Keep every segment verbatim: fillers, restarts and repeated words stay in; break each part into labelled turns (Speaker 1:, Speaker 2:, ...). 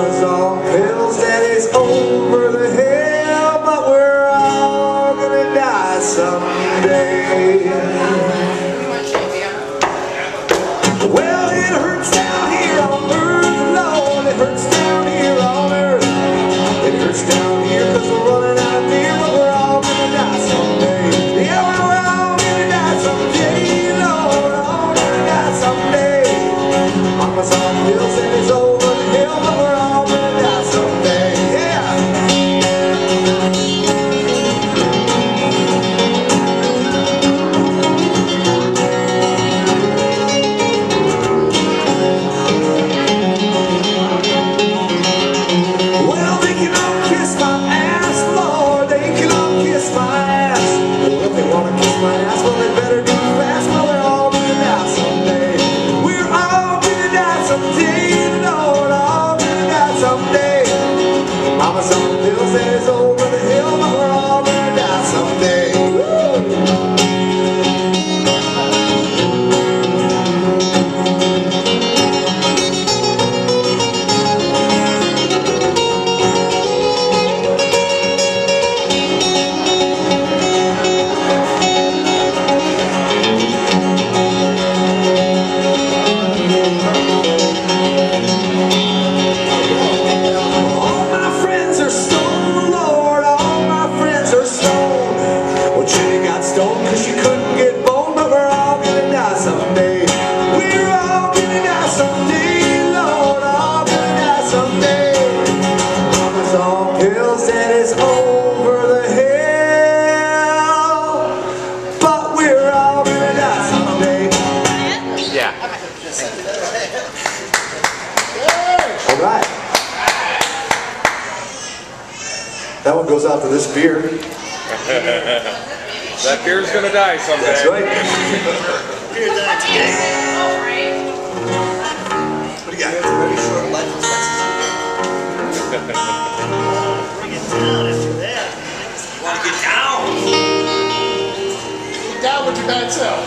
Speaker 1: Mama's on pills, Daddy's over the hill, but we're all gonna die someday. Well, it hurts down here on earth, Lord, it hurts down here on earth. It hurts down here cause we're running out of beer, but we're all gonna die someday. Yeah, well, we're all gonna die someday, Lord, all gonna die someday. Mama's on pills and it's over the hill, but we're all gonna die someday. Yeah. Well, they can all kiss my ass, Lord, they can all kiss my ass. Well, if they wanna kiss my ass, well, they better do it fast. Well, we're all gonna die someday. We're all gonna die someday, Lord, all gonna die someday. Mama's on pills and it's over the hill, but we're all gonna die someday. Woo! Cause you couldn't get bone, but we're all gonna die someday. We're all gonna die someday, Lord, all gonna die someday. Mama's on pills and it's over the hill, but we're all gonna die someday.
Speaker 2: Yeah.
Speaker 1: All right. That one goes out to this beer.
Speaker 2: That beer's gonna die someday.
Speaker 1: That's right.
Speaker 3: Beer died today. What do you got? It's a very short life expectancy. Bring it down after that. You want to get down? Get down with your bad self.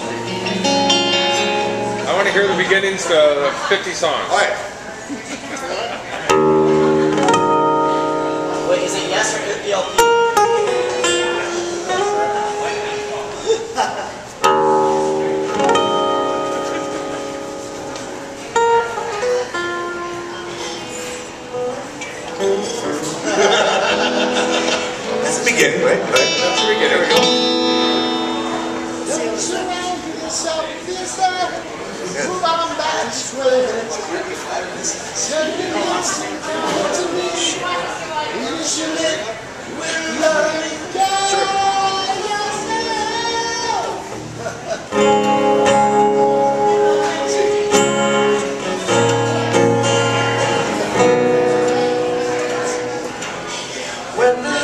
Speaker 2: I want to hear the beginnings to the fifty songs.
Speaker 3: All right.
Speaker 4: Wait, is it yes or E L P?
Speaker 1: That's the beginning, right? Right.
Speaker 2: That's the beginning.
Speaker 1: There we go.
Speaker 3: Don't surround yourself with yourself. Move on back straight. Send me listen to me. Usually, we're learning when the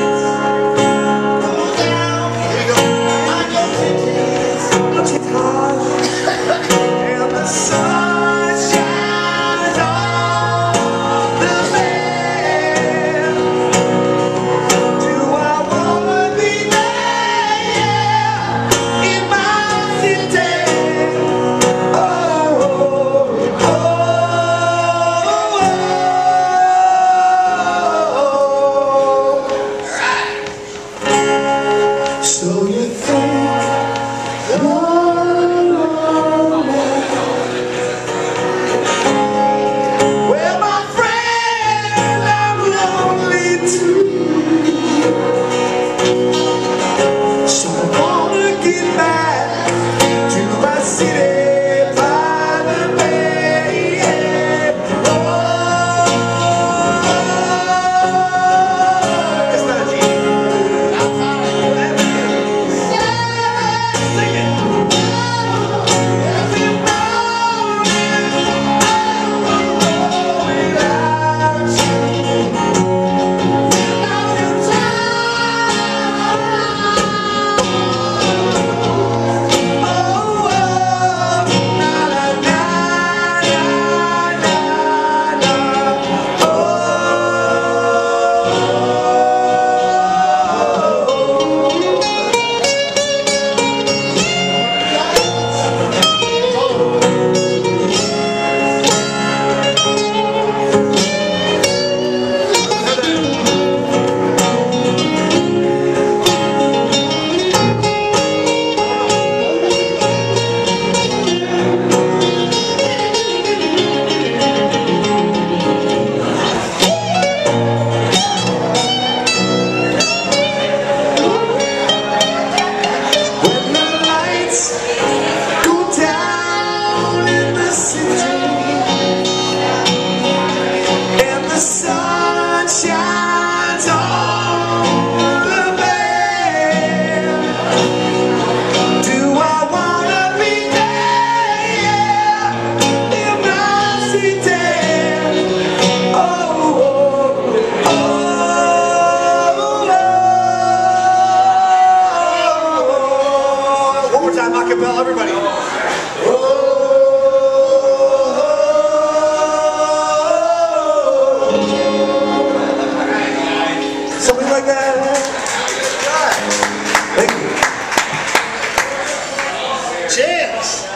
Speaker 3: and the sun shines on the man. chance.